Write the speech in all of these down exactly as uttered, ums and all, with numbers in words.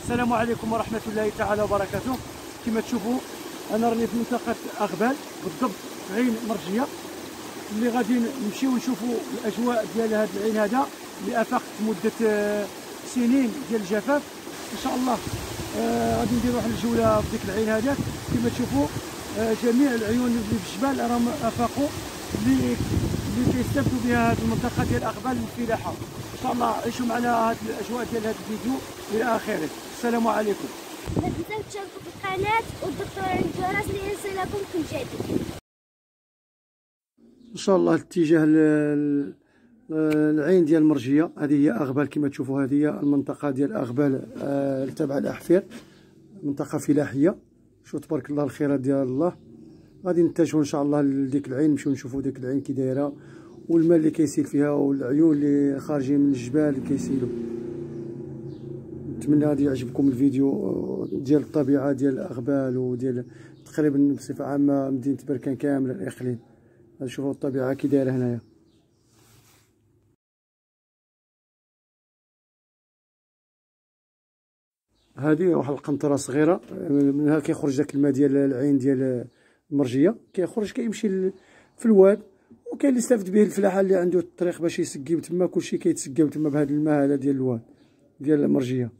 السلام عليكم ورحمة الله تعالى وبركاته. كما تشوفوا أنا راني في منطقة أغبال بالضبط في عين مرجية، اللي غادي نمشيو نشوفوا الأجواء ديال هذا العين هذا اللي أفاقت مدة سنين ديال الجفاف. إن شاء الله آه غادي نديرو واحد الجولة في ديك العين هذاك. كما تشوفوا آه جميع العيون اللي في الجبال راهم أفاقوا اللي اللي كيستافدوا بها هذه المنطقة ديال أغبال للفلاحة. إن شاء الله عيشوا معنا هذه الأجواء ديال هذا الفيديو إلى آخره. السلام عليكم. لا تنساو تشاركوا في القناة وتضغطوا على الجرس ليصلكم كل جديد. ان شاء الله الاتجاه العين ديال مرجيه. هذه هي اغبال كما تشوفوا، هذه هي المنطقه ديال اغبال تبع الاحفير، منطقه فلاحيه. شو تبارك الله الخيرات ديال الله. غادي نتجهوا ان شاء الله لديك العين، نمشيو نشوفوا ديك العين كي دايره والماء اللي كيسيل فيها والعيون اللي خارجين من الجبال اللي كيسيلوا. نتمنى غادي يعجبكم الفيديو ديال الطبيعه ديال اغبال وديال تقريبا بصفه عامه مدينه بركان كامل الاقليم. شوفوا الطبيعه كي دايره هنايا. هذه واحد القنطره صغيره منها كيخرج داك الماء ديال العين ديال المرجيه، كيخرج كيمشي في الواد، وكاين اللي يستافد به الفلاحه اللي عنده الطريق باش يسقيو تما. كلشي كيتسقاو تما بهذا الماء هذا ديال الواد ديال المرجيه.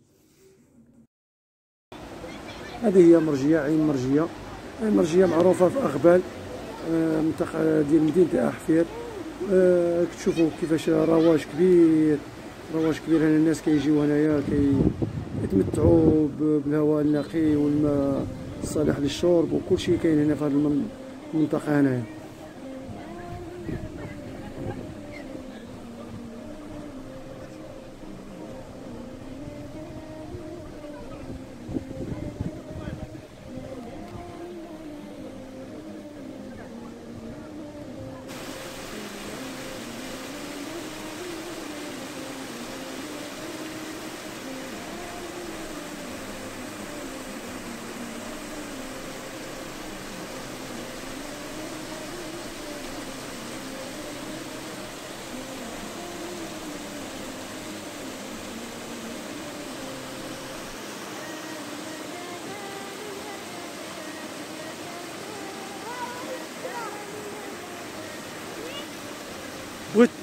هذه هي مرجيه، عين مرجيه. عين مرجيه معروفه في اغبال، منطقة ديال مدينة أحفير. أه كتشوفوا كيفاش رواج كبير، رواج كبير. هنا الناس كيجيو هنايا كيتمتعوا بالهواء النقي والماء الصالح للشرب، وكلشي كاين هنا في هذه المنطقة هنايا. بغيت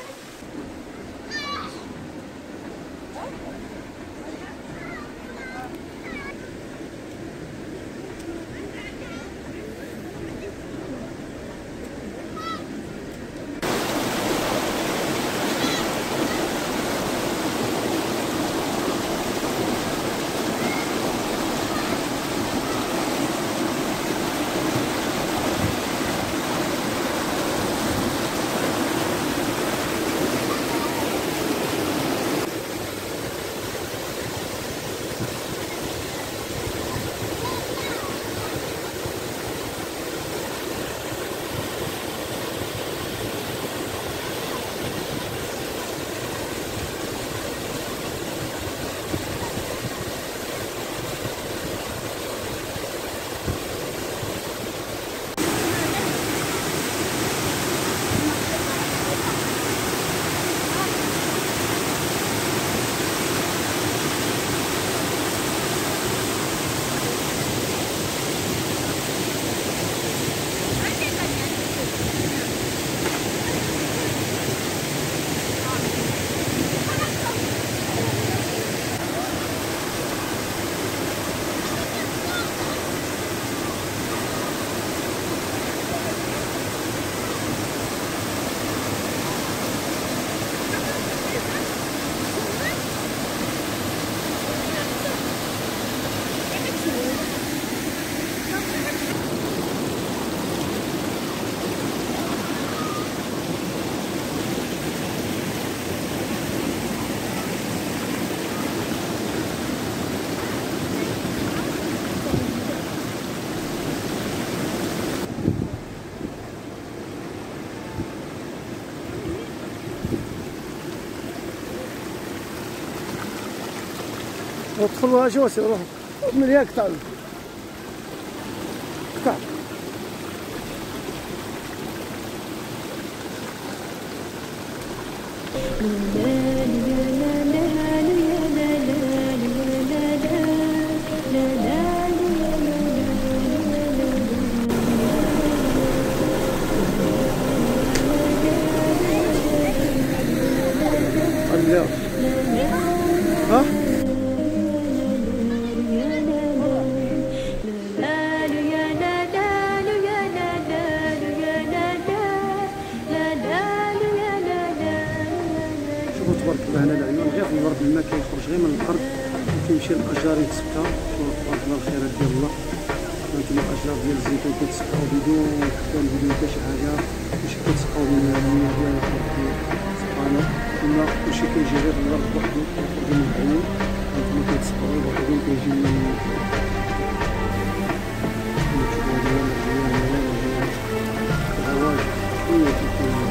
تدخلوا جوسي روح من هيك قطع قطع. لا لا لا لا لا لا لا لا لا لا ها شوفوا تبارك الله هنا العيون غير في الورد الماء كيخرج غير من الارض وكيمشي للاشجار يتسقى. شوفوا تبارك الله الخيرات ديال الله. هانتوما الاشجار ديال الزيتون كيتسقاو بدون حتى بدون حتى شي حاجه، كلشي كيتسقاو من المياه ديال ربي سبحانه. ثم كلشي كيجي غير من الارض بوحدو كيخرج من العيون. هانتوما كيتسقاو غير بوحدهم كيجي من العواج شويه كيكون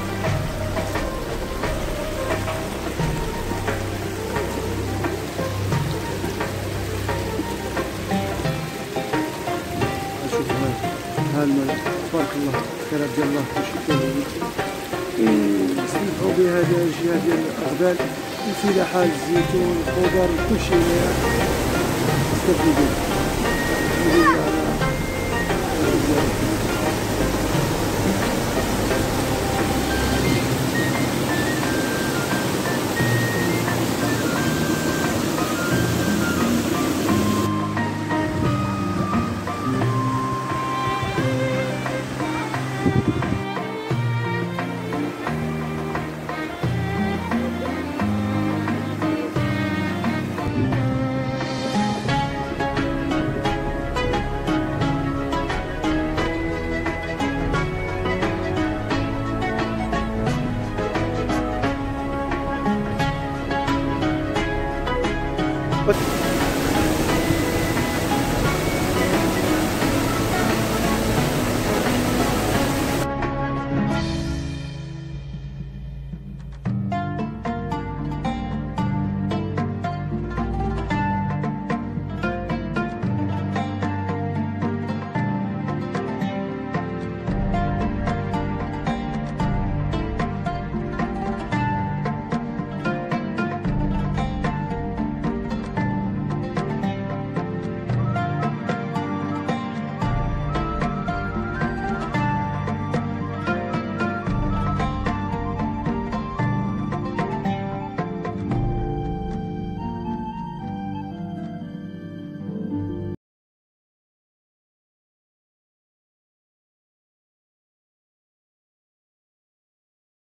تبارك الله الخيرات ديال الله كلشي كيستمتعوا بهذا الجهه ديال الاغبال، الفلاحه، الزيتون، الخضر، كلشي يستافدوا به. الحمد لله على